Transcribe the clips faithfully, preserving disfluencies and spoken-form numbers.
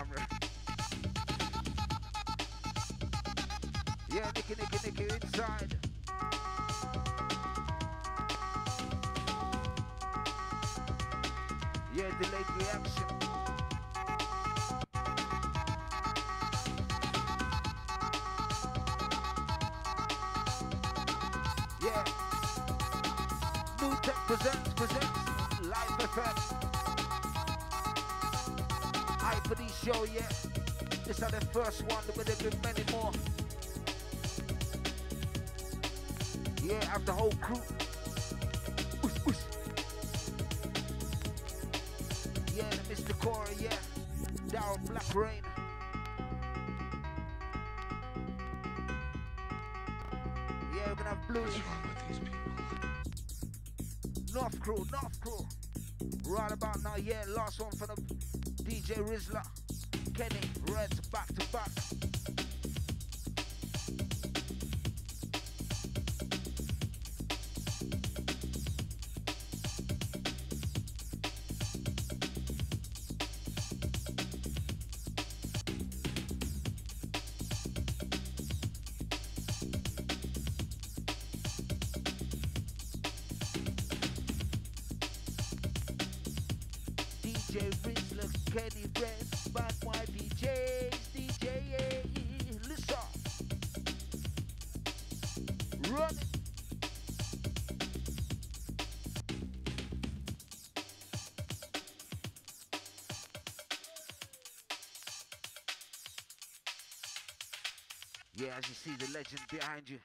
camera. Yeah, Nicky, Nicky, Nicky inside. Yeah, delayed reaction. Yeah. New Tech presents, presents Live F M. Hyper D show, yeah. This is the first one, but there been many more. Yeah, have the whole crew. Oosh, oosh. Yeah, the Mister Corey, yeah. Down Black Rain. Yeah, we're gonna have Blue. What's wrong with these people? North Crew, North Crew. Right about now, yeah, last one for the D J Rizla. Kenny, Reds, back to back. D J Rizla, Kenny, Reds, bad white D Js, D J, listen. Run it. Yeah, as you see the legend behind you.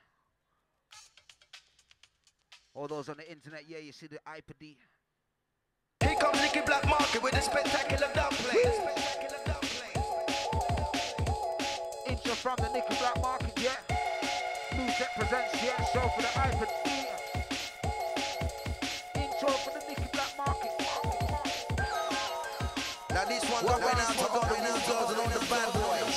All those on the internet, yeah, you see the Hyper D. Here comes Nicky Black Market with a spectacular dub play. Intro from the Nicky Black Market, yeah. New Tech presents, yeah, show for the Hyper D. Intro for the Nicky Black Market. Now this one going out to all the new girls and all the bad boys.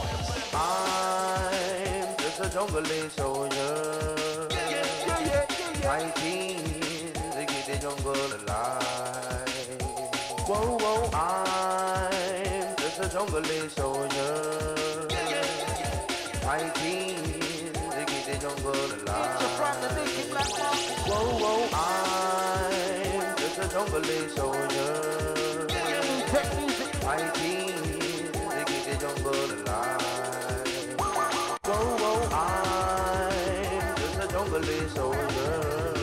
I'm just a jungle soldier. Yeah, yeah, yeah, yeah. Fighting to keep the jungle alive. Whoa, whoa, I'm just a jungle soldier. Fighting to keep the jungle alive. Whoa, whoa, I'm just a jungle soldier. Fighting to keep the jungle alive. Whoa, whoa, I'm just a jungle soldier.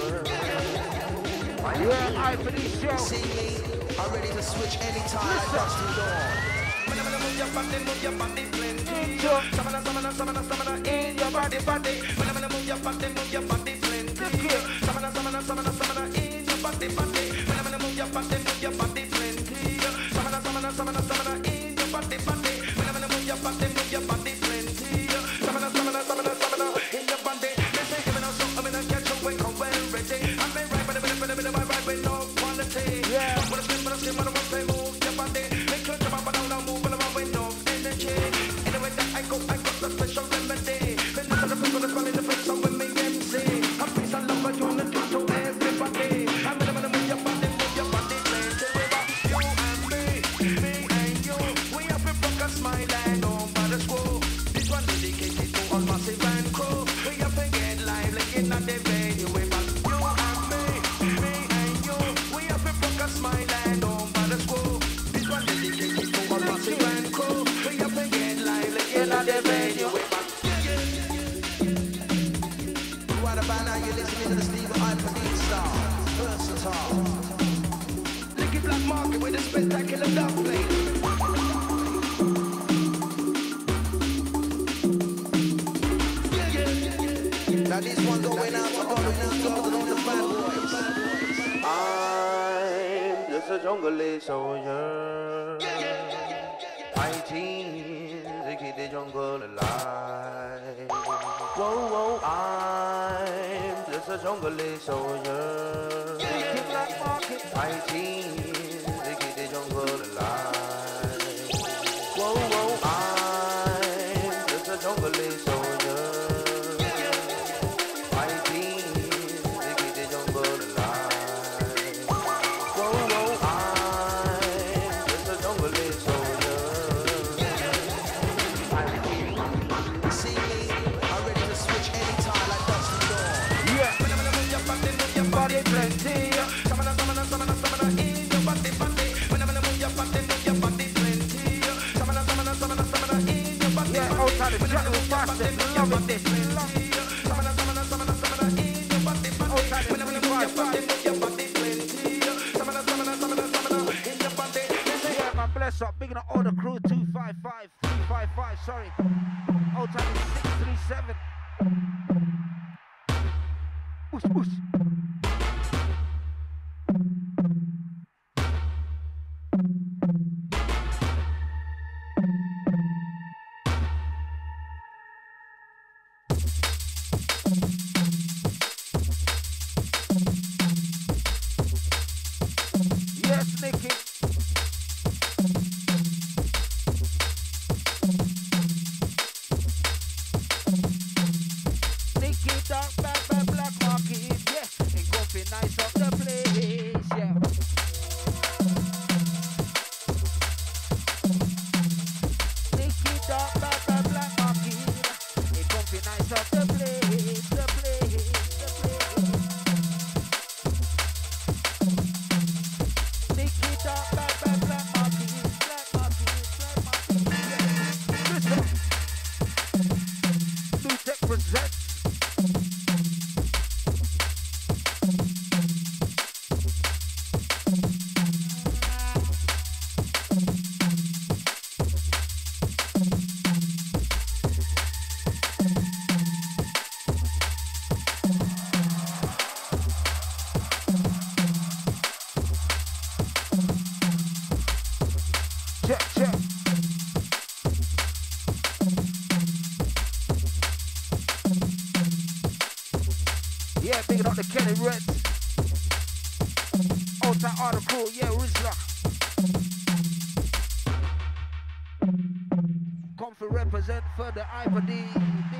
Yeah, Hyper D show. See me, I'm ready to switch anytime I touch the door. Move your body, move your body plenty. Samana, samana, samana, samana in your body, body. Move your body, move your body plenty. Samana, samana, samana, samana in your body, body. Move your body, move your body plenty. Samana, samana, samana, samana in your body, body. Move your body, move your body plenty. Samana, samana, samana, samana in your body. They say giving us something, I'm gonna catch up when come well ready. I'm right, but I'm right, but I'm right with no quality. Yeah. But I'm still, but I'm still, but I'm still move your body. Make sure jump up and down, move around with no energy. Anyway that I go, I got the special remedy. When the other people are calling the face of with me M C. I'm peace and love, but you wanna do to everybody. I'm gonna move your body, move your body, plenty. You and me, me and you. We have to fuck a smile and home by the school. This one dedicated to all massive and crew. We have to get live like in the venue. You and me, me and you. We have to fuck a smile and home by the school. This one dedicated to all massive and crew. We have to get live like in the venue. Right about now you're listening to the Steve Hyper D Star. Versatile. Nicky Black Market with a spectacular dub play. Now this one going out to all the new girls and all the bad boys. I'm just a jungle soldier. Fighting to keep the jungle alive. Whoa, whoa, I'm just a jungle soldier. Fighting to keep the jungle alive. Whoa, whoa, I'm just a jungle soldier. Fighting to keep the jungle alive. Whoa, whoa, I'm just a jungle soldier. trying to chat with faster. Love it. Love it. Old time three five five. Yeah, man, bless up. Big up all the crew. two five five. three five five, sorry. Old time is six three seven. Push, push. Yes, Nicky. Nicky, dark, bad, bad, black market, yeah. Ain't gonna be nice up the place, yeah. Nicky, dark, bad, bad, black market. Ain't gonna be nice up the place, the place, the place. Nicky, dark, bad, bad, black market, black market, black market, yeah. Listen. New Tech presents. Check, check. Yeah, big up the Kenny Reds. Old time article, yeah, Rizla. Come for represent for the I for D.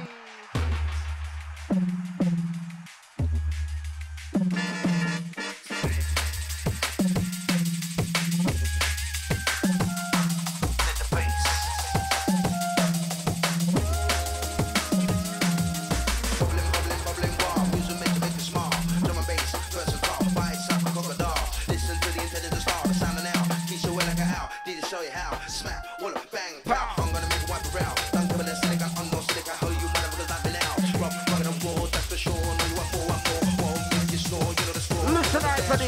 Listen, I for D.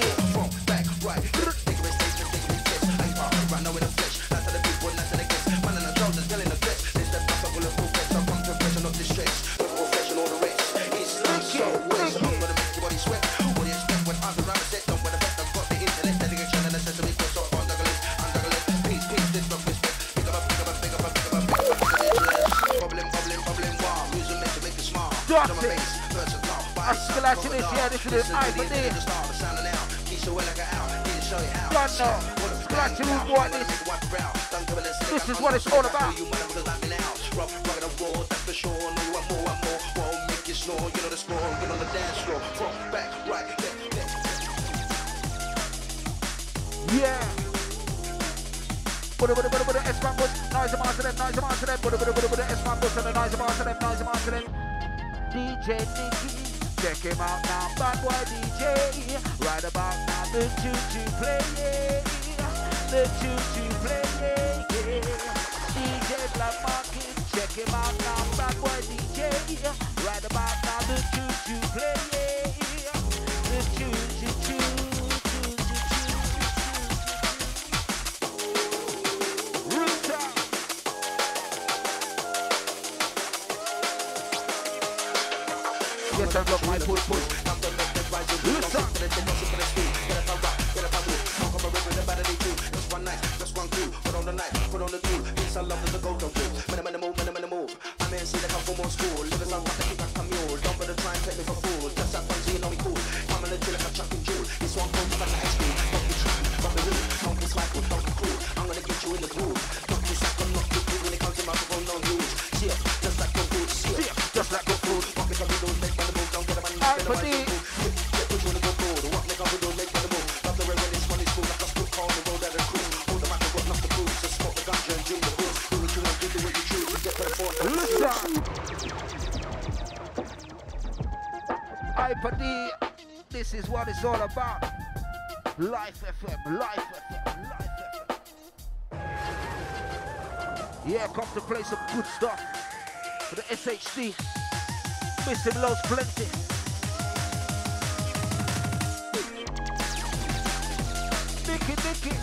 I still like this, yeah, this is the I for D. God no, scratch you what this. This is what it's all about. Yeah. Buddha, Buddha, Buddha, Buddha, S-Man Bush, noise about to them, noise about to them, Buddha, Buddha, Buddha, Buddha, S-Man Bush, and the noise about to them, noise about to them. D J Nicky, check him out now, bad boy D J. Right about now, the choo-choo playing, the choo-choo playing. D J Black Market, check him out now, bad boy D J. Right about now, the choo-choo playing, the choo-choo-choo. Yes, I love my push push. Listen. Just one night, just one crew. Put on the night, put on the crew. Yes, I love the go-go crew. Minute, minute move, minute, minute move. I'm in, see the come from more school. Living some rock, keep back a mule. Don't bother try and take me for fool. Just that one, so you know me cool. I'm in the drill like a chucking jewel. This one comes from the ice cream. Don't be trying, don't be rude. Don't be smiling, don't be cool. I'm gonna get you in the groove. Don't be slack, I'm not too cool when it comes to my phone, no news. See ya, just like good food. See ya, just like good food. Pocket of windows, make money move. Don't get a man, get a man. Get put you in the good mood. What make a window, make money move. Love the way when it's money school. Like a school call the road at a crew. Hold the mic, got enough to prove. So smoke the ganja and drink the booze. Do what you want, do what you choose. Get for the phone. Listen. I for D, this is what it's all about. Life F M, Life F M, Life F M. Yeah, come to play some good stuff. For the S H D. Mister Loves Plenty. Nicky, Nicky.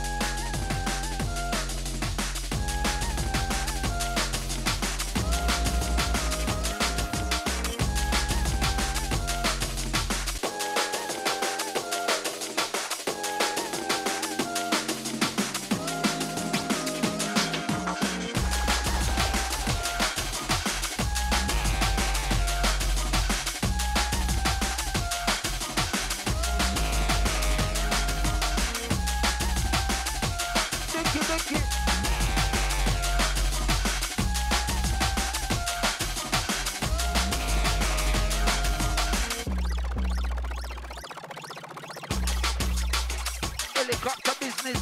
Helicopter business.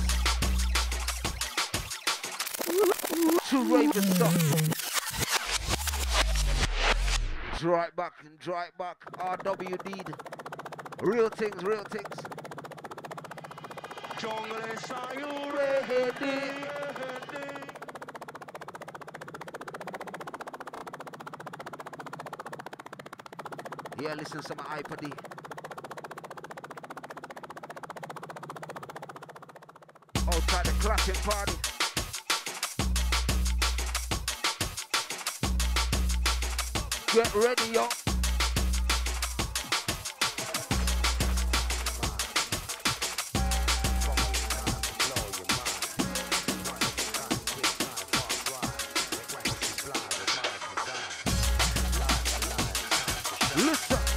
Two Raven stuff. Draw it back and draw it back. R W D. Real things, real things. Jungle, are you Ready. Yeah, listen to my iPod. Outside the clapping party. Get ready, yo. Listen.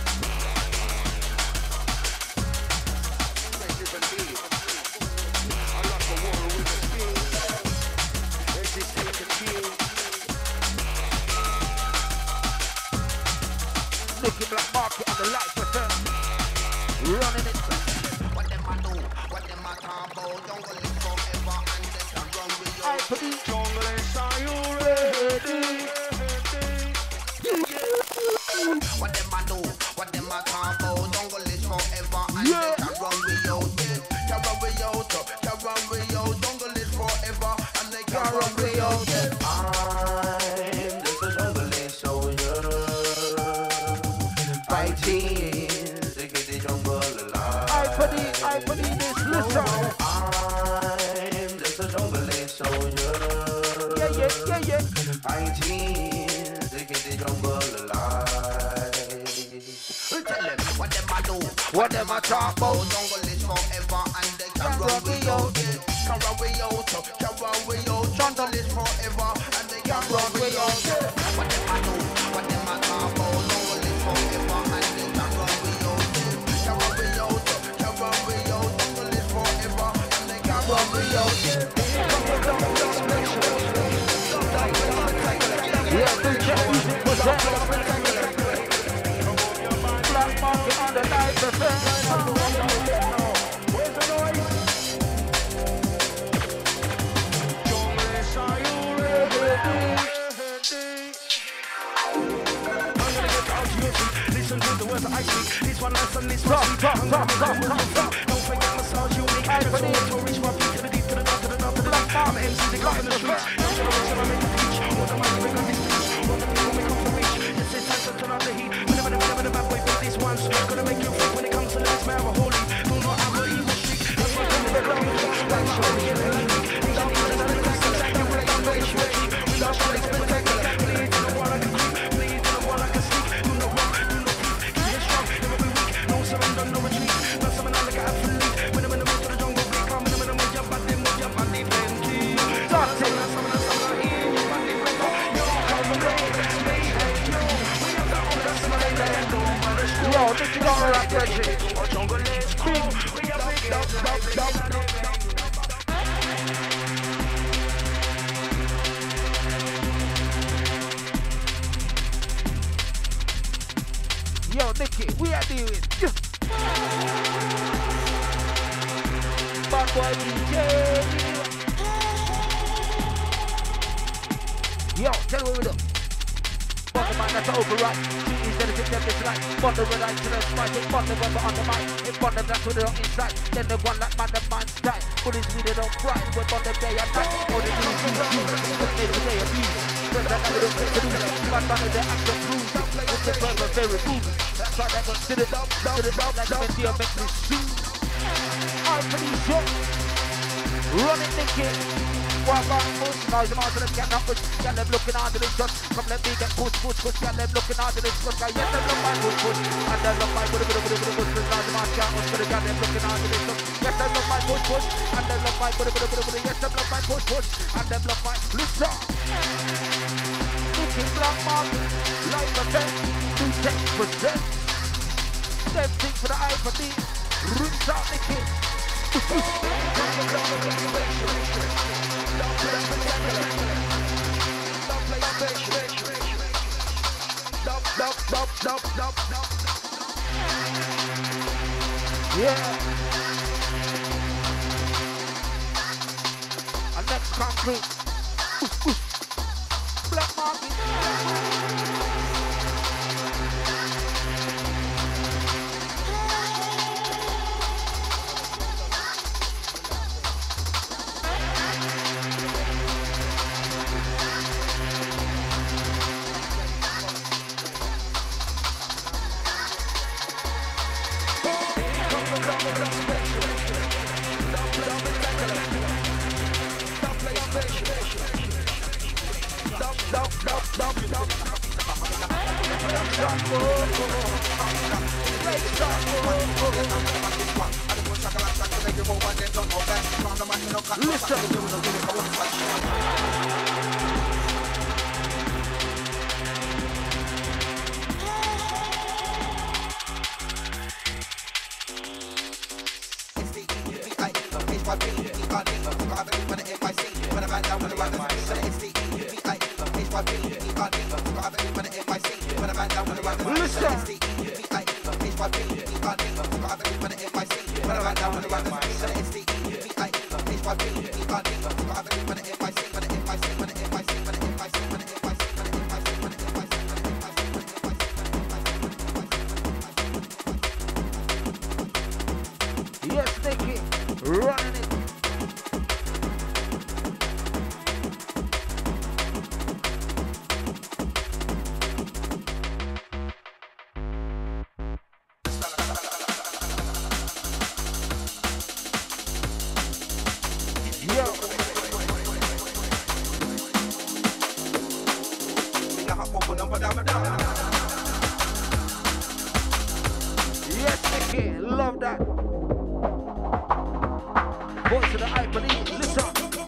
Nicky Black Market on the lights for them. Running it. What them I do? What them I talk about? Jungle is forever and they can run with you. I put it. Jungle is, are you ready? What them I do? What them I talk about? Jungle is forever and Yeah. they can run with you. Can run with you, can run with you. Jungle is forever and they can run with you. I'm just a jungle soldier, fighting to keep the jungle alive. I put it, I put it this. Listen. I'm just a jungle soldier, Yeah, yeah, yeah, yeah. fighting to keep the jungle alive. Tell them what them I do, What them I talk about? Jungle is forever and they can run with you. Can run with you, can run with you. Jungle is forever and they can run with you. What them I do, what them I talk about? Jungle is forever and they can run with you. Can run with you, can run with you. Jungle is forever and they can run with you. Yeah, do check music for that. Black Market on the light for them. Where's the noise? Jungle is, are you ready? I'm gonna get out to your feet. Listen to the words that I speak. This one nice and this one Talk, sweet. talk, I'm talk, gonna talk, make talk, it talk. Don't forget massage unique. I Just believe. want to reach my feet to the deep, to the north, to the north, to the north. I'm an M C, they got in the streets. Don't you know what's gonna make the teach? What the mic, we got this speech. What the people we come to reach. Yes, it's time to turn out the heat. Whenever the whenever the bad boy beat this one's gonna make you freak when it comes to lyrics, man, I'm a holy. Do not have a evil streak. That's why I'm gonna make you like my own, get it like me. Ain't no need to let it come to like you, like I'm very sure. We got short expectations. Please, to the wall I can creep. Please, to the wall I can sneak. Do no wrong, do no peace. Keep it strong, never be weak. No surrender, no retreat. Not something I like an athlete. When I'm in the middle of the jungle, we come in the middle of your body, move your body, plenty. Talk to Some of the, some of the, some of the, in your body, plenty. Yo, come on, baby, baby, yo. We have the old, some of the, that don't bother school. Yo, this is all right, Reggie. Jungle is cool. We have big dogs, dogs, dogs. Yo, Nicky, we are doing. Bad boy D J. Yo, tell me what we do. Bond the man that's override. Instead of sitting there dislike. Bond the red eye to the spike. Hit bond the rubber on the mic. Hit bond the that's what they don't inside. Then the one like man the man's style. Bullets we they don't fry. We're bond the day and night. All the news, news, news. Put it in the day of news. Cause I never don't make to do. But none of the action proves it. With the purpose very food. That's why they consider it. Consider it like mentally or mentally soon. I'm pretty sure. Run it, Nicky. Walk on, push. Noise them out to them, get up, push. Get them looking out to this shot. Come let me get push, push, push. Get them looking out to this shot. Yes, them look my push, push. And them look my push, push, push, push, push. Noise them out, get push. Get them looking out to this shot. Yes, them look my push, push. And them look my push, push, push, push. Yes, them look my push, push. And them look my listen. Nicky Black Market. Live event. New ten percent. Them thing for the eye for me. Rinse out Nicky. Yeah. Our next concrete. Black Market. Yes, Nicky, running it. Yes, Nicky, love that. Voice of the I believe, listen.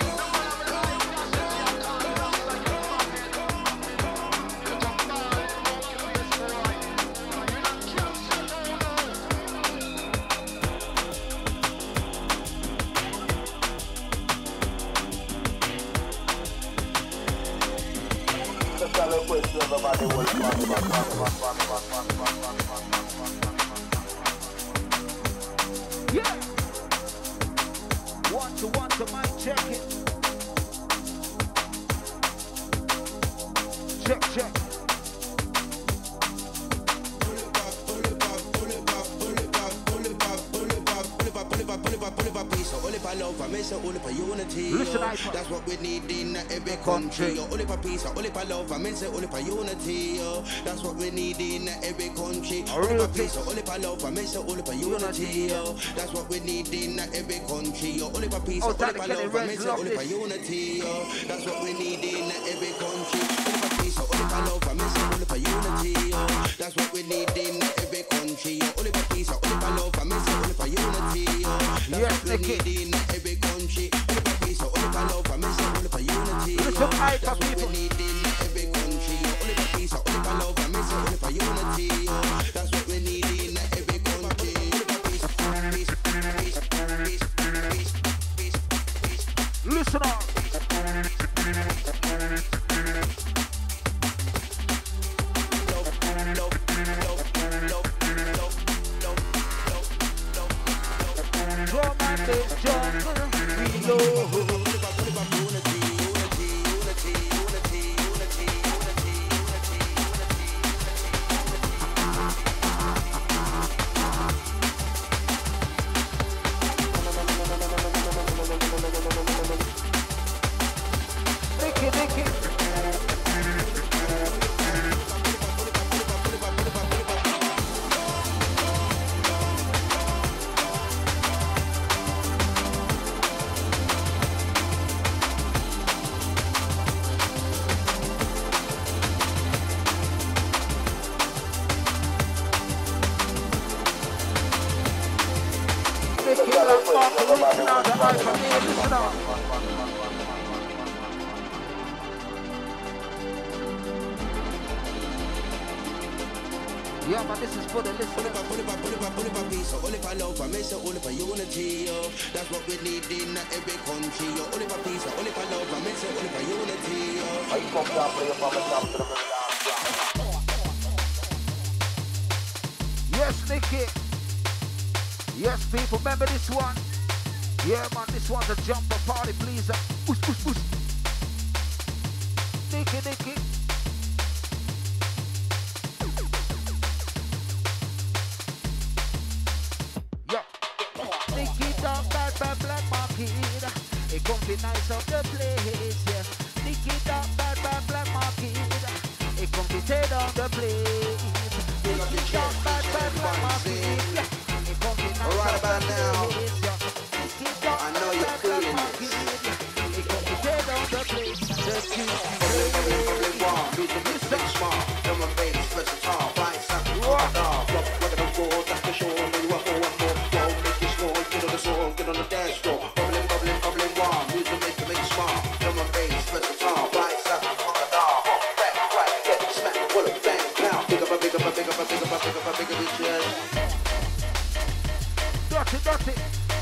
Yeah. One to one to mic check it. Check, check. Listen, I that's what we need in every country. Only for peace, only for love, I mean say only for unity. That's what we need in every country. Only for peace, only for love, I mean say only for unity. That's what we need in every country. Only for peace, only for love, I mean say only for unity. That's what we need in every country. Only for peace, only for love, I mean say only for unity. That's what we need in every country. Only for peace, only for love, I mean say only for unity. That's what we need in every country. Only for peace, only for love, I mean say only for unity. That's what we need in every country. Only for peace, only for love, I mean say only for unity. That's what we need in every country. Peace, peace, peace, peace, peace, peace, peace. Listen up. Drum and bass, jungle, reload. to original, the eye from here, listen up. Yeah, man, this is for the listeners. Pull it up, pull it up, pull it up, pull it up, peace. All if I love, I miss it, all if I unity, yo. That's what we need in every country, yo. All if I peace, all if I love, I miss it, all if I unity, yo. I come down for your mama, down to the Yes, Nicky. Yes, people, remember this one? Yeah, man, this one's a jumper party, please. Push, push, push. Nicky, Nicky. Yeah. Nicky, down bad, bad, black market. It gon' be nice of the place, yeah. Nicky, down bad, bad, black market. It gon' be tear on the place. Nicky, down bad, bad, black market. Yeah. It gon' be nice All right of about the now. place, yeah. I know you're feeling this. It gon' be tear on the place. The juicy Probably warm, music makes me small. Drum and bass, versatile, bites up, rock off. Rock, rock it on board, that's the show. When you want more, want more, go make you small. Get on the song, get on the dance floor. Bubbling, bubbling, bubbling warm, music makes me small. Drum and bass, versatile, bites up, rock off. Back, right, get smack, pull it, bang, now. Big up, a big up, a big up, a big up, a big up, a big up, bitches. dirty, dirty.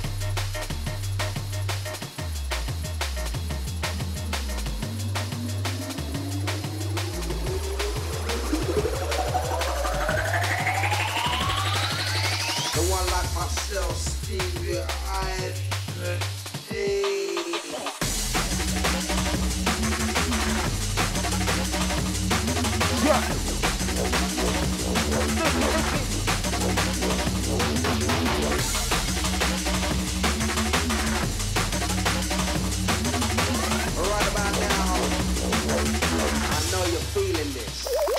The one like myself, Stevie, I hey. Yeah. Right about now, I know you're feeling this.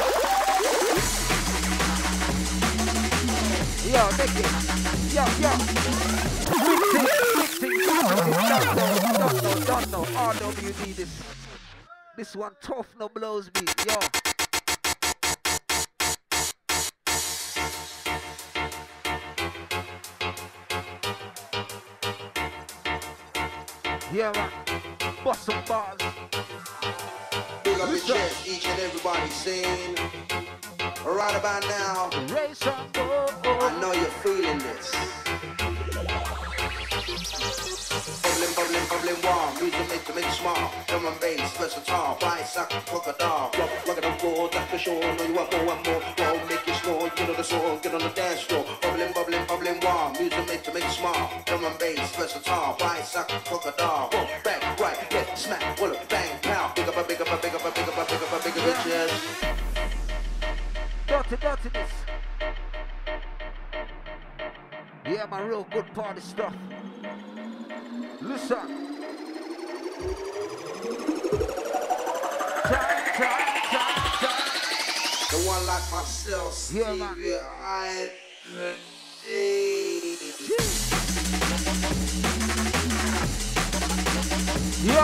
Yo, Nicky. Yo, yo. Big thing, big thing. Don't know, don't know, don't know. R W D this. This one tough, no blows me. Yo. Yeah, man. Bust some bars. Big up your chest, each and everybody sing. Right about now, Race on go. I know you're feeling this. Bubbling, bubbling, bubbling warm, music make to make it small. Drum and bass, versatile, bicycle, crocodile. Rock, rock it on floor, that's the show. Know you want more, want more. Go make it small, get on the song, get on the dance floor. Bubbling, bubbling, bubbling warm, music make to make it small. Drum and bass, versatile, bicycle, crocodile. Go back, right, left, smack, pull it, bang, pow. Big up, a big up, a big up, a big up, a big up, a big up, bitches. Dirty, dirtiness. Yeah, my real good party stuff. Listen. Time, time, time, time. The one like myself, Yeah, man. Stevie, I hey. Yo.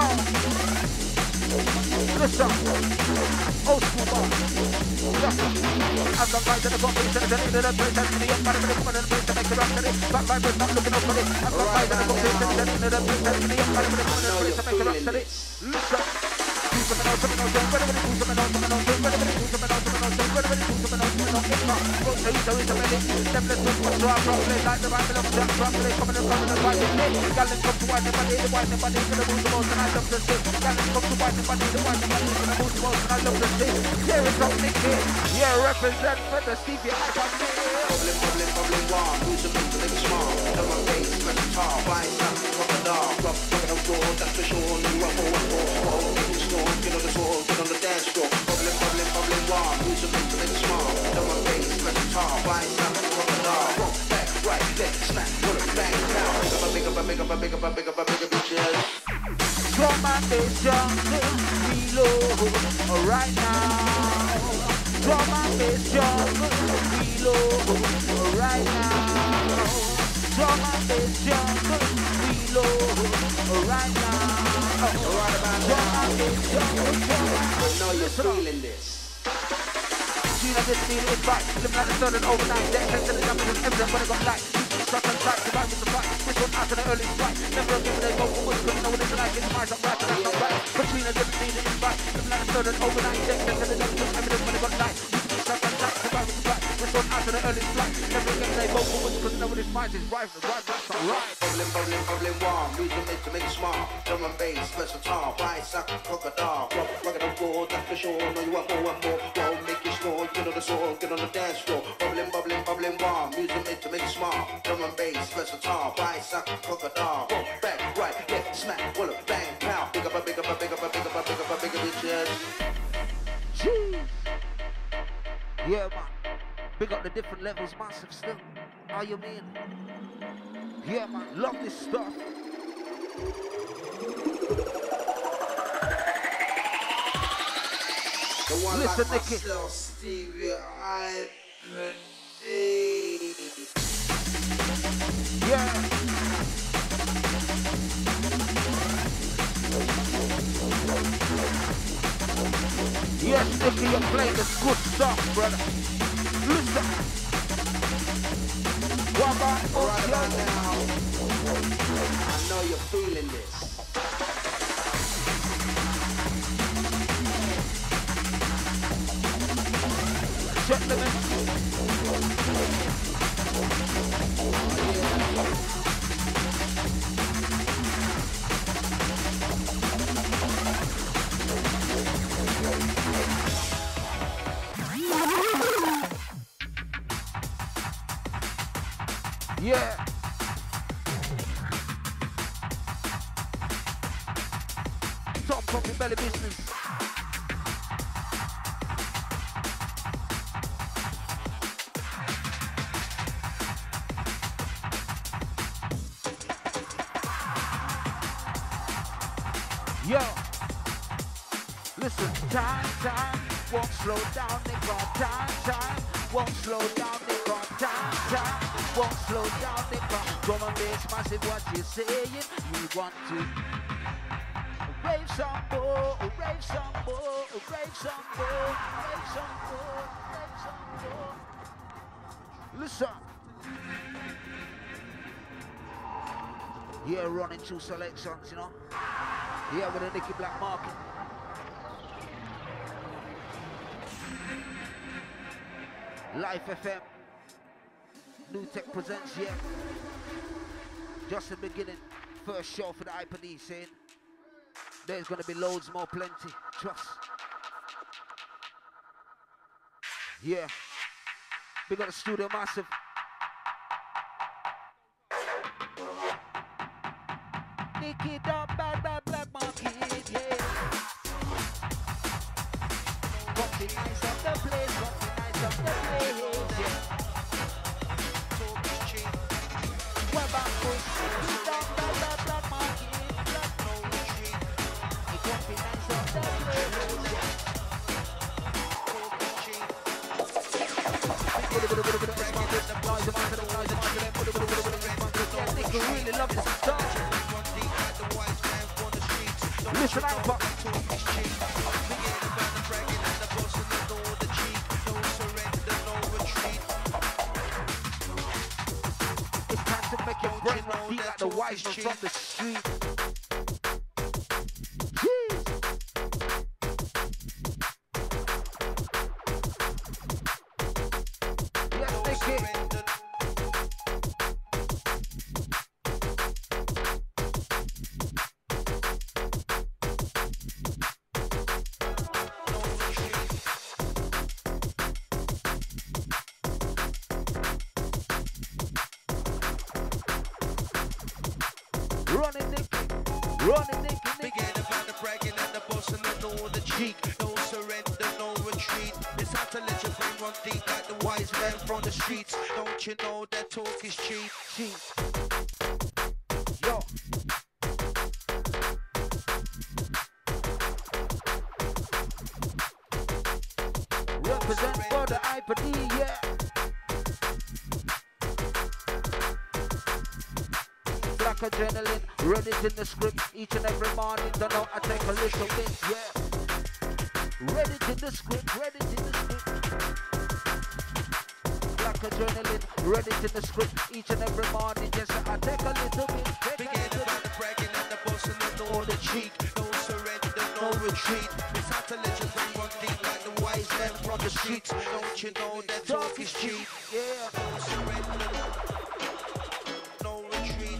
Listen. Old school bar. I'm the right to the competition, the leader, the place, and the young man, the woman, and the place to make the rock today. Back by birth, not looking up for it. I'm the right to the competition, the leader, the place, and the young man, the woman, and the place to make the rock today. Listen. Coming out, coming out, coming out, coming out, coming out, coming out, coming out, coming out, coming out, coming out, coming out, coming out, coming out. So he's always a minute. Them let's do what's wrong, properly. Like the Bible of Jack, properly. Coming and coming and fighting. Gal them come to wind the body, the wind the body, to the move the most, and I love the stick. Gal them come to wind the body, the wind the body, to the move the most, and I love the stick. Here is up Nicky. Yeah, represent for the Stevie I can me. Bubbling, bubbling, bubbling warm, music make to make it small. Drum and bass, versatile, bicycle, crocodile. Rock, rock it on floor, that's for sure. Know you want more, want more. Oh, make it small, get on the floor, get on the dance floor. Bubbling, bubbling, bubbling warm, music make to make it small. Drum and bass, versatile, bicycle, crocodile. Rock, back, right, left, smack, pull it, bang, down. Big up, a big up, a big up, a big up, a big up, a big up, bitches. Drum and bass jungle, reload right now. Drum and bass jungle, reload right now. Drum and bass jungle, reload right now. Right about Drum now, and bass jungle, I know you're feeling this. you know this feel is right. Living on the sun and overnight. That takes the numbers and everything when it got light. Struck and tight, survive with the fight. This one out of the early fight. Never again they go forward, couldn't know what it's like. It's mine, I'm right, and that's not right. Between a different need to invite. The plan is third and overnight. Deck, deck, and the deck, took evidence when it got light. Tight, tight, survive with the fight. This one out of the early flight. Never again they go forward, couldn't know what it's mine. It's right, right, that's not right. Bubbling, bubbling, bubbling warm, music made to make it smart. Drum and bass, versatile, right, sack, crocodile. Rock, rock it roll, that's for sure. Know you want more and more. Whoa, make it snore, get on the song, get on the dance floor. Bubbling, bubbling, bubbling warm, music made to make it smart. Drum and bass, versatile, right, sack, crocodile. Rock, back, right, left, smack, walla, bang, pow. Big up a, big up a, big up a, big up a, big up a, big up a, bitches. Jeez. Yeah, man. Big up the different levels, massive still. How you mean? Yeah, man. Love this stuff. The one Listen, like Nicky. myself, Stevie, I Yeah. Yes, Nicky, you're playing this good stuff, brother. Listen. What about right about now? I know you're feeling this. Gentlemen. Yeah. Tom Coffee Belly Business. Yo, listen, time, time, won't slow down, nigga, time, time, won't slow down, nigga, time, time, won't slow down, nigga, drum and bass, massive, what you saying, you want to rave some more, rave some more, rave some more, rave some more, rave some more, listen. Yeah, running two selections, you know. Yeah, with a Nicky Black market. Life F M. New Tech presents, yeah. Just the beginning. First show for the Hyper D, saying there's gonna be loads more, plenty. Trust. Yeah. Big up the studio massive. Nicky Dub, bad, bad, black market, yeah. Comfy nice of the place, comfy nice of the place, yeah. What about push? Nicky Dub, bad, bad, black market, black no retreat. Comfy nice of the place, yeah. Nicky really love this stuff. Listen out, but it's time to make your brain run deep like the wise man from the street. Yes, Nicky. Running Nicky, running Nicky, Nicky. Forget about the bragging and the boss and the know the cheek. No surrender, no retreat. It's time to let your brain run deep like the wise men from the streets. Don't you know that talk is cheap? Cheap. Yo. Represent for the Hyper D, yeah. Black adrenaline, read it in the script each and every morning. Don't know, I take a little bit, yeah. Read it in the script, read it in the script. Black adrenaline, ready to the script. Each and every morning, just I take a little bit. Forget about the bragging and the boasting and all the cheek. No surrender, no retreat. It's hard to let you run deep like the wise men from the streets. Don't you know that talk is cheap? Yeah. No surrender, no retreat.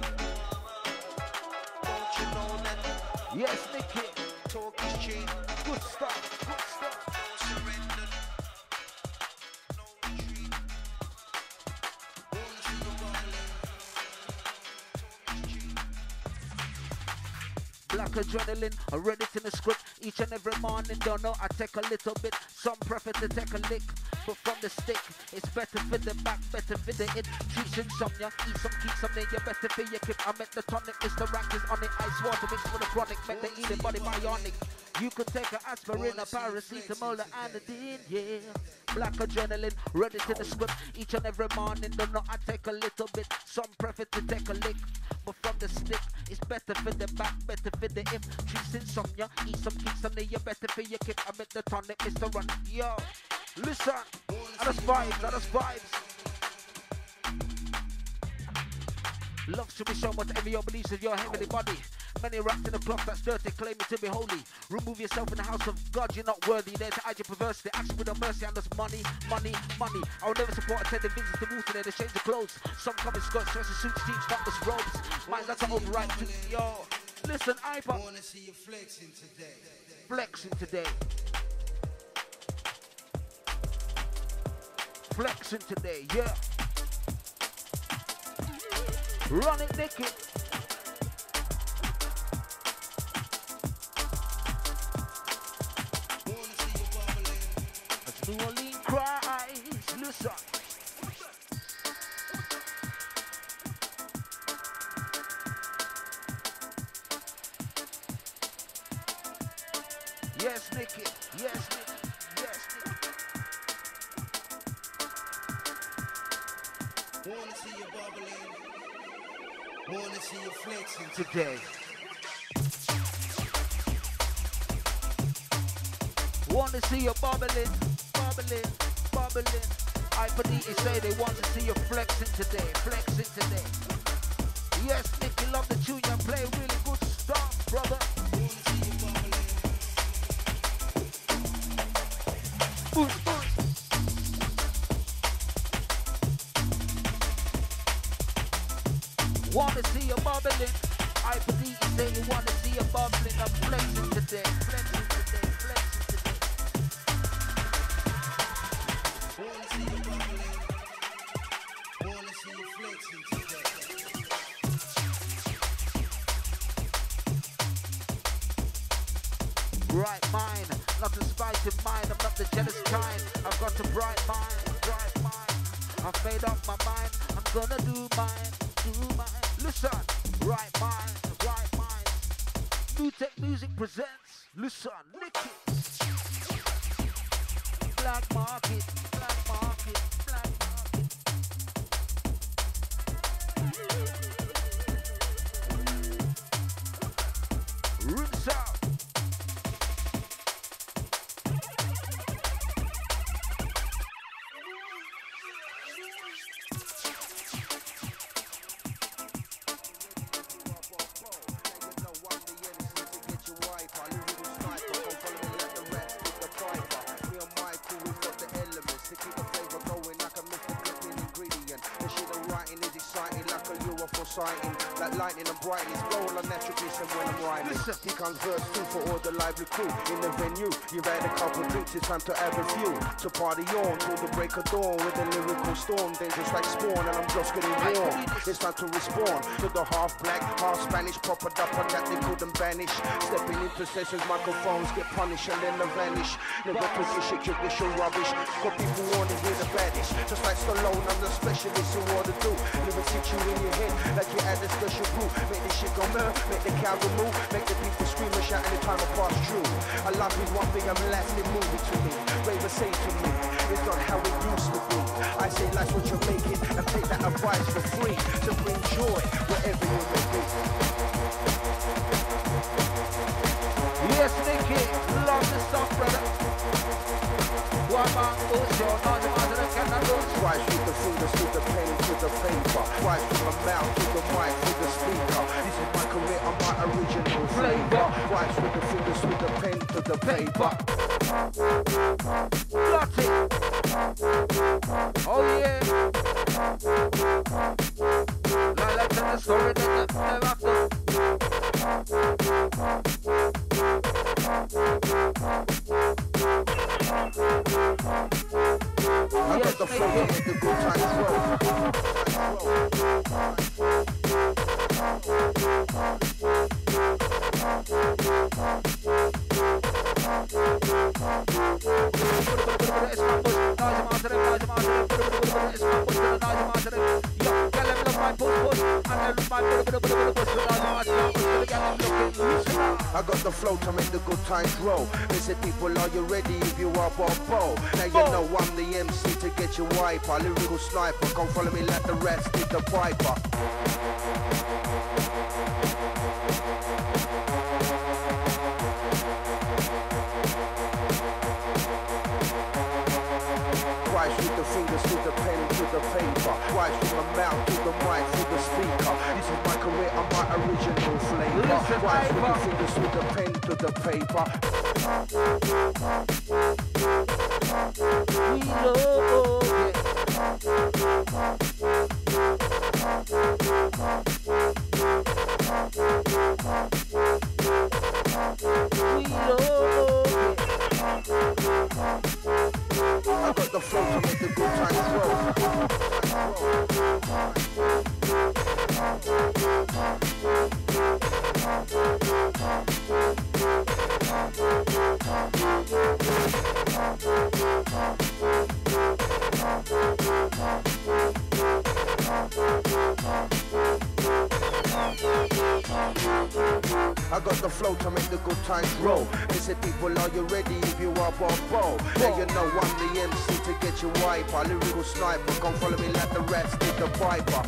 Don't you know that Yes, Nicky. talk is cheap? Good stuff. Good stuff. No surrender, no retreat. Won't you go on? Talk is cheap. Black adrenaline, I'm ready to the script. Each and every morning, don't know, I take a little bit. Some prefer to take a lick, but from the stick, it's better for the back, better for the it. Treats insomnia, eat some, keep some, then you better for your kip. I met the tonic, Mister Rank is on it. Ice water mixed with a chronic, make the eating body bionic. You could take an aspirin, a paracetamol, and anodine, yeah. Black adrenaline, ready to the script. Each and every morning, don't know, I take a little bit. Some prefer to take a lick, but from the stick, it's better for the back, better for the hip. Treats insomnia, eat some, keep some, then you better for your kip. I met the tonic, Mister Run. Yo, listen, that's vibes, that's vibes. Love should be shown whatever your beliefs of your heavenly body. Many wrapped in a cloth that's dirty, claiming to be holy. Remove yourself in the house of God, you're not worthy. There to hide your perversity, action with no mercy, and there's money, money, money. I will never support attending visits to water there, they change the clothes. Some come in skirts, dresses, suits, teach, spotless robes. Mine's that's an override too. Yo, listen, I wanna see you flexing today. Flexing today. Flexing today, yeah. Run it, Nicky. As New Orleans cries, listen. Yes, Nicky. Yes, Nicky. Yes, Nicky. Wanna see you bubbling. Wanna see you flexing Today. Wanna see you bubbling, bubbling, bubbling. I believe they say they want to see you flexing today, flexing today. Yes, Nicky, love the tune and play really good stuff, brother. Wanna see you bubbling. Boost, boost. Wanna see you bubbling. I believe you say you wanna see you bubbling. I'm flexing today, flexing today, flexing today. Wanna see you bubbling. Wanna see you flexing today. Right mind, not the spiteful mind. I'm not the jealous kind. I've got a bright mind, bright mind. I've made up my mind. I'm gonna do mine, do mine. Listen, right mind, right mind. New Tech Music presents. Listen, Nicky. Black market, black market, black market. Rinse out. Like lightning and brightness, blow on natural bliss and when I'm rhyming. Listen. He comes verse two for all the lively crew in the venue. You've had a couple drinks, it's time to have a few. To party on till the break of dawn with a lyrical storm. Dangerous like spawn and I'm just getting warm. It's time to respond to the half black, half Spanish, propped up on that they couldn't banish. Stepping into sessions, microphones get punished and then they vanish. Never position judicial rubbish. Got people wanting to hear the baddest. Just like Stallone, I'm the specialist in what to do. Lyrics hit you in your head like you had a special brew. Make this shit go mad, make the cow go move, make the people scream and shout anytime I pass through. I love is one thing, I'm lasting moving to me. Raver say to me, it's not how it used to be. I say life's what you're making and take that advice for free to bring joy wherever you may be. Yes, Nicky, love the stuff, brother. One man goes, you're not the man that can do. Right Twice with the fingers, with the pen, with the paper. Twice with my mouth, with the mic, with the speaker. This is my career, I'm my original flavor. Twice with the fingers, with the pen, to the paper. Got it. Oh yeah. Like, like tell the story that never after. I got the flow to make the good times roll. I got the flow to make the good times roll. They said, people, are you ready? If you are, bow. Now you know I'm the M C to get your wiper. Lyrical sniper, come follow me like the rest with the piper. Twice with the fingers, with the pen, with the paper. Twice with my mouth, with the mic, with the speaker. This is my career, I'm my original flavor. Listen, Twice with the paper. fingers, with the pen, to the paper. We love it. We love it. I got the flow to make the good times roll. I got the flow to make the good times roll. They said, people, are you ready? If you are, bow. Now you know I'm the M C to get your wiper. Lyrical sniper, come follow me like the rest with the piper.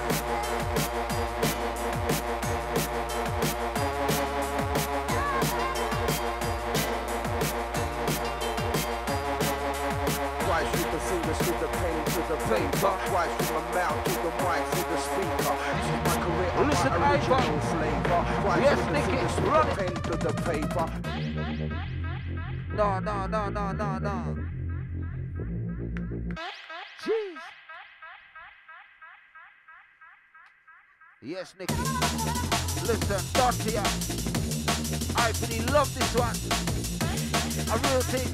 Twice with the fingers, with the pen, with the paper. Twice with my mouth, with the mic, with the speaker. This is my career, I'm Listen, my original flavor. Twice Yes, with the Nicky, fingers, with run the it. pen, to the paper. No, no, no, no, no, no. Jeez. Yes, Nicky. Listen, dirty. I really love this one. A real thing.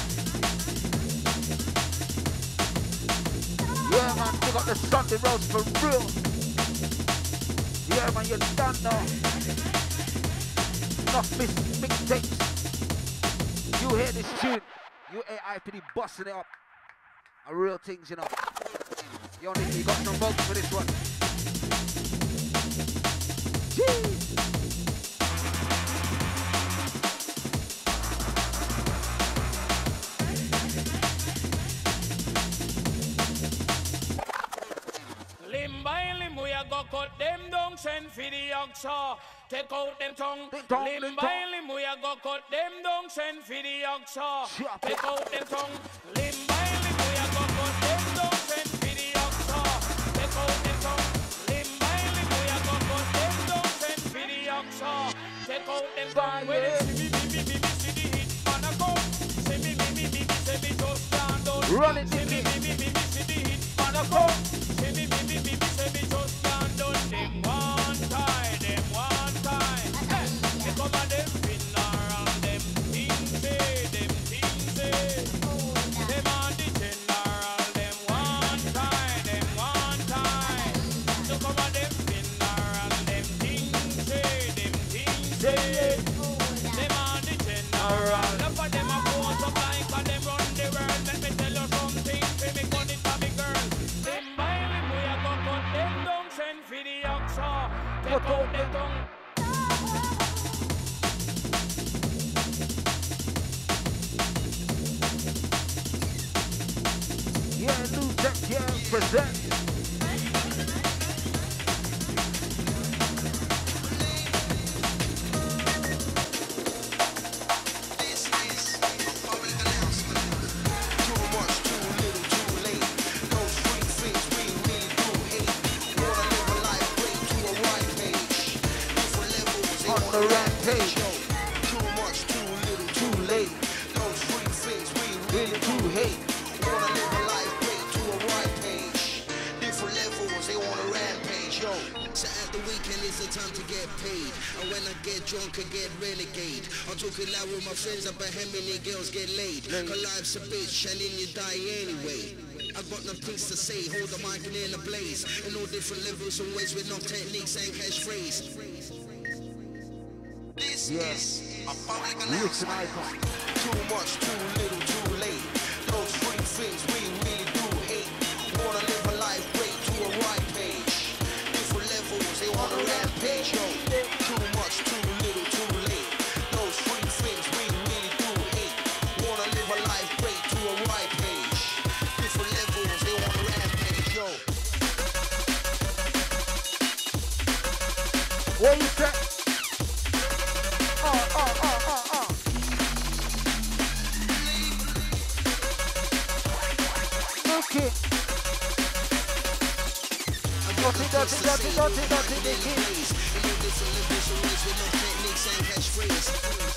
Yeah, man, you got the Sunday roast for real. Yeah, man, you're done now. Enough mix mixtapes. You hear this tune, you A I P D busting it up. A real things, you know. Yo, Nicky, you got no votes for this one. Jeez. Limb by limb, we a go cut them down, send for the oxa. Take out them tongue. Them tongue, Limb them by tongue. limb, we a go cut them down, send for the oxa. Shut Take up. out them tongue. Limb by limb, we a go cut them down, send for the oxa. Take out them tongue. Limb by limb, we a go cut them down, send for the oxa. Take out them tongue. When they see me, me, me, me, me, see the hit man a come. See me, me, me, me, me, see me just stand down. Run it, See me, Nicky. me, me, me, me, see the hit man a come. See me, me, me, me, me, see me just stand down. Them one time, them one time. Hey, they come and them spin around them things say, them things say. Them on the general, them one time, them one time. They come and them spin around them things say, them things say. Them on the general, enough of them a pose up like a them run the world. Let me tell you something, fi me gun it for me girl. Them by them we a go cut them down, send for the oxa. Take out the tongue. Yeah, Lou Tech, yeah, present. This is a public announcement. Too much, too little, too late. Coast a rampage. Too much, too little, too late. Those three things we really do hate. Wanna live a life great to a right page. Different levels, they want a rampage, yo. So at the weekend it's the time to get paid. And when I get drunk I get renegade. I'm talking loud with my friends up at how many girls get laid. Cause life's a bitch and then you die anyway. I got no things to say, hold the mic and in a blaze. In all different levels and ways with no techniques and catchphrase. This Yeah. is a public Listen, announcement. icon. Too much, too little, too late. Those three things we really do hate. Wanna live a life great to a right page. Different levels, they want a rampage, yo. Too much, too little, too late. Those three things we really do hate. Wanna live a life great to a right page. Different levels, they want a rampage, yo. What you say? Oh, oh, oh, oh, oh. Look it. Dirty, dirty, dirty, dirty, dirty, Nicky. In all different levels and ways with no techniques and catchphrase.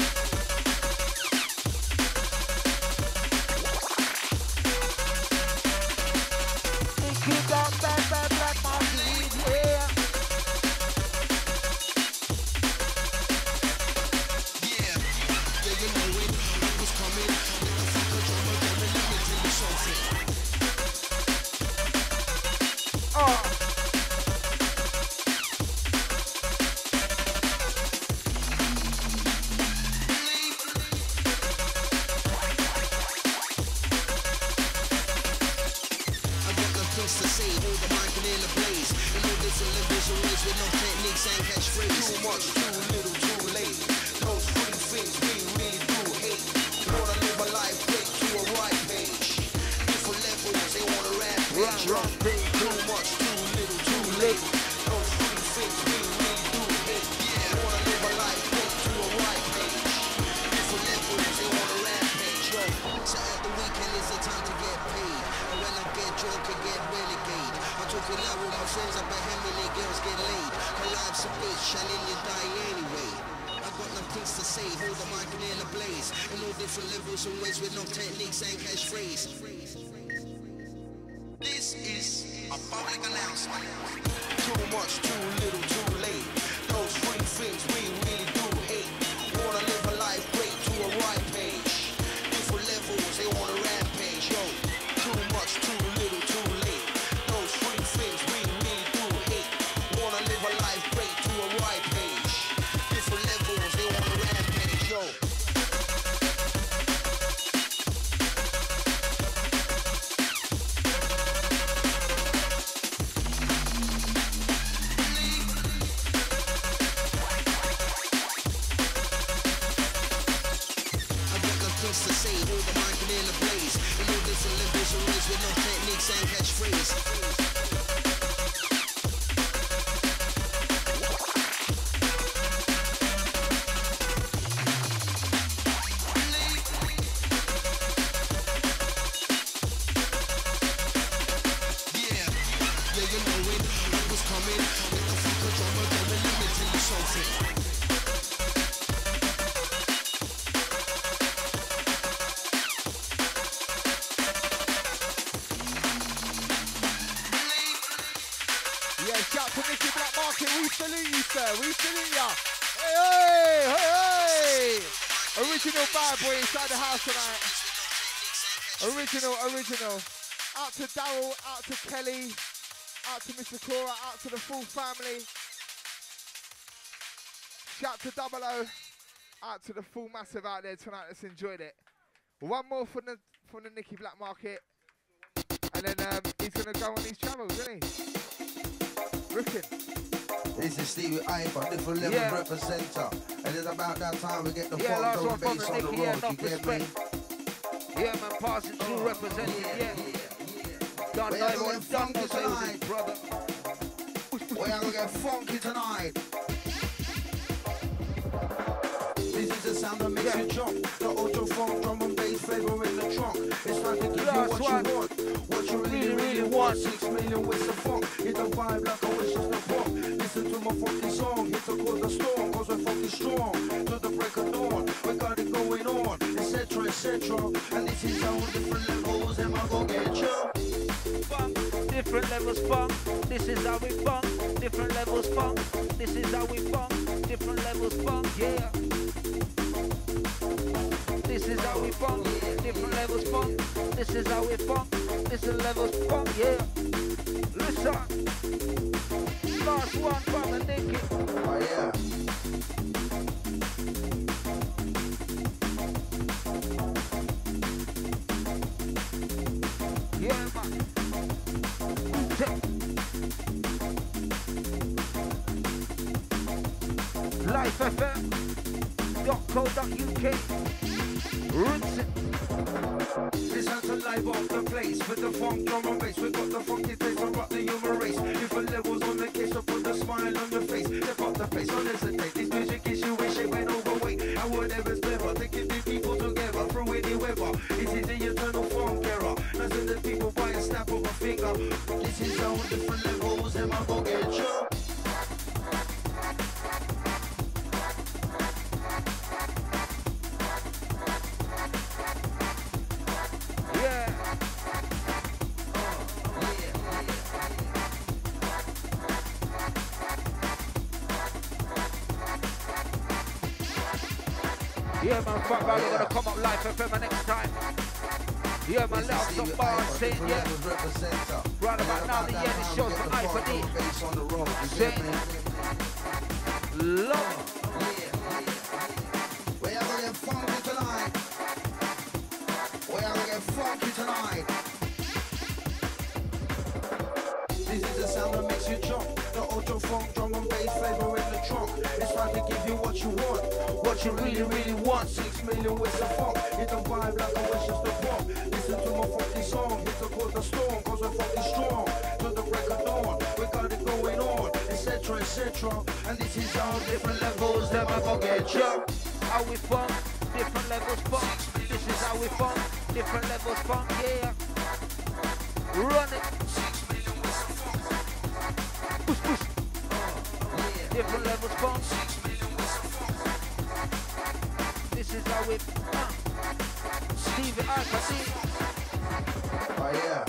Nicky got bad, bad, black market, yeah. Yeah, yeah, you know it. It was coming. With the fuck of drama, drama, let me tell you something. Oh. I got no things to say, hold the mic and in a blaze. In all different levels and ways with no techniques and catchphrase. Too much, too little, too late. Those three things we really do hate. Wanna live a life great to a right page. Different levels, they want a rampage. Run, run, Too much, too little, too late. Those three things we really do hate. Wanna live a life great to a right page. Different levels, they want a rampage, yo. So at the weekend is the time to get paid. And when I get drunk, I get renegade. I'm talking loud with my friends up at how many girls get laid. Her life's a bitch and then you die anyway. I got no things to say, hold the mic and in a blaze. In all different levels and ways with no techniques and catchphrase. This is a public announcement. Too much, too little, too late. Those three things we really do hate. Wanna live a life great to a right page. Different levels, they want a rampage, yo. Too much, too little, too late. Those three things we really do hate. Wanna live a life great to a right page. Different levels, they want a rampage, yo. I got no things to say, hold the mic and in a blaze. In all different levels and ways with no techniques and catchphrase. Yeah, yeah, you know it. It was coming. With the fuck of drama, drama, let me tell you something. Yeah, shout to Nicky Black Market. We salute you, sir. We salute ya. Hey, hey, hey, hey. Original bad boy inside the house tonight. Original, original. Out to Daryl, out to Kelly, out to Mister Cora, out to the full family. Shout to Double O, out to the full massive out there tonight that's enjoyed it. One more from the from the Nicky Black Market, and then um, he's gonna go on his travels, isn't he? Rookin'. This is Stevie Iver, different level Yeah. representer. And it's about that time we get the Yeah, last funk one drum from bass the on the Nicky, yeah, road, you enough get me? respect. Yeah, man, passing through, representing, yeah. Done, We done, are going done, funky done, tonight. brother. We are gonna get funky tonight. This is the sound that makes Yeah. you jump. The auto funk, drum and bass flavor in the trunk. It's time to give Last you what one. you want. What you really, Really, really, really want. want. Six million with the funk. Hit the vibe like a wish is the funk. Listen to my funky song. Hit the cause the storm. Cause we're funky strong. cetera. And this is how different levels, and I go get you. Funk, different levels funk. This is how we funk. Different levels funk. This is how we funk. Different levels funk. Yeah. This is how we funk. Different levels funk. This is how we funk. This is levels funk. Yeah. Listen. Last one from the naked. Oh yeah. Yeah, man. Life F M dot co dot U K. Rinse it. Listen to live off the place with the funk drum and bass. We got the funky taste and rock the human race. Different levels on the case, so put a smile on your face. Step up the place, don't hesitate. This music is you wish it went overweight. And whatever's clever, taking the people together through any weather. This is the eternal funk era. Nothing the people by a snap of a finger. This is how different levels, and I go get you. Yeah, man, fuck man, we're gonna come up live F M next time. Yeah, man, let us some bars, say it, yeah. Right about now, the end, it shows for I for D. Say it. Love. We are gonna get funky tonight. We are gonna get funky tonight. This is the sound that makes you jump. The ultra funk drum and bass flavor in the trunk. It's trying to give you what you want, what you really, really want. Six million with the funk. Hit the vibe like a wish just the pump. Listen to my funky song. Hit the cause the storm, cause we're funky strong. To the break of dawn, we got it going on, et cetera, et cetera. And this is how different levels that I forget you. How we funk, different levels funk. This is how we funk, different levels funk, yeah. Run it. Push, push. Different levels funk. This is how we uh. Stevie I can see. Oh yeah.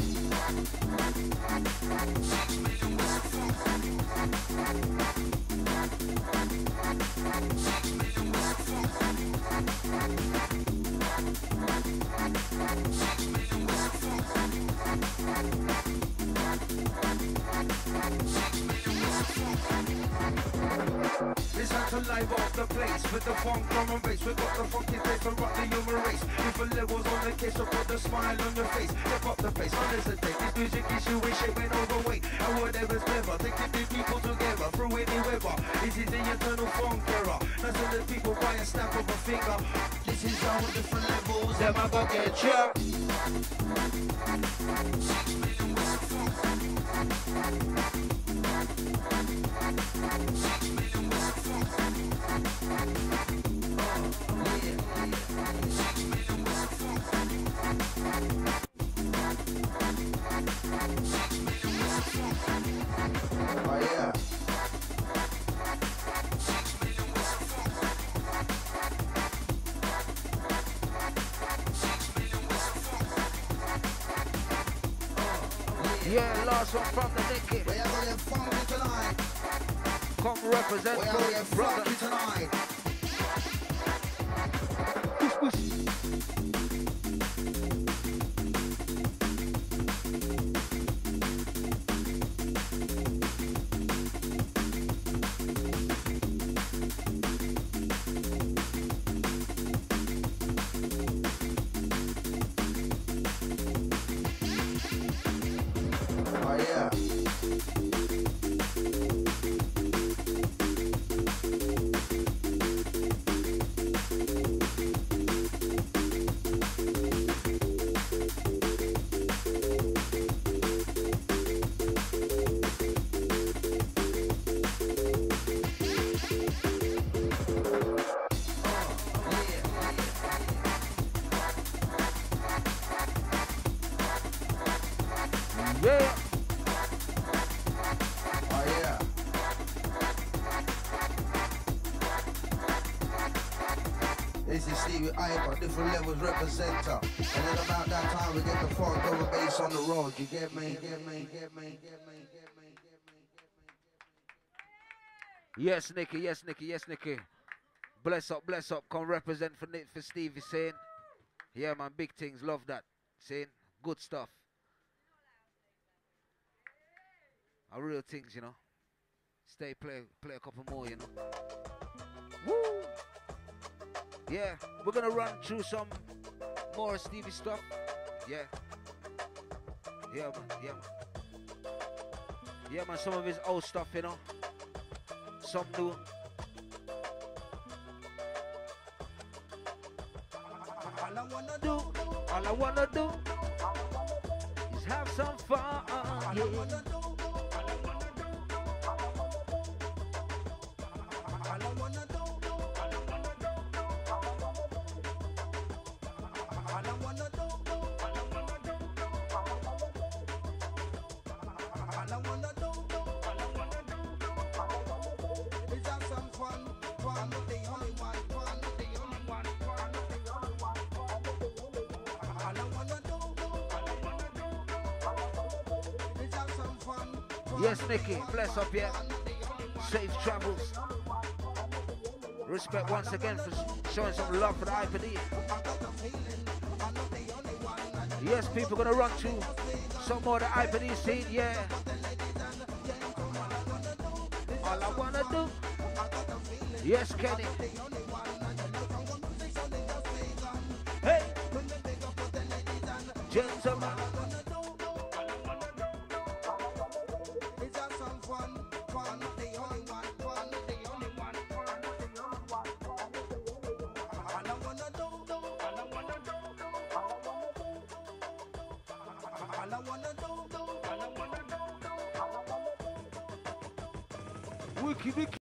Listen to live off the place with the funk drum and bass. We got the funky taste and rock the human race. Different levels on the case, so put a smile on your face. Step up the place, don't hesitate. This music is you wish it went overweight. And whatever's clever, taking the people together through any weather. This is the eternal funk era. Nothing the people by a snap of a finger. This is how different levels, Them I go get you. Oh yeah. Yeah, last one from the naked. We are gonna get funky tonight. Come represent We are gonna get for brother. funky tonight. Push, push. Oh yeah. Yeah. Oh yeah. This is Stevie with hyper, different levels represent her. And then about that time we get the funk, drum and bass on the road. You get me? Get me? Get me? Get me? Get me? Yes, Nicky. Yes, Nicky. Yes, Nicky. Bless up, bless up. Come represent for Nick, for Stevie, saying, yeah, man, big things. Love that. Saying, good stuff. Are real things, you know. Stay, play, play a couple more, you know. Woo! Yeah, we're gonna run through some more Stevie stuff. Yeah. Yeah, man. Yeah, man. Yeah, man. Some of his old stuff, you know. Some new. All I wanna do, All I wanna do is have some fun. all I Yeah. wanna do, all I wanna do, all I wanna do, all I wanna do is have some fun. Fun with the only one, fun with the only one, fun with the only one. All I wanna do is have some fun. Yes, Nicky. Bless up, yeah. Safe travels. Respect once again for showing some love for the I P D. Yes, people gonna run through some more of the I P D scene, yeah. All I wanna do. Yes, Kenny. Hey, gentlemen. Is have some fun. Fun with the only one, fun with the only one, fun with the only one. All I wanna do, all I wanna do, all I wanna do, all I wanna do. Wiki, wiki.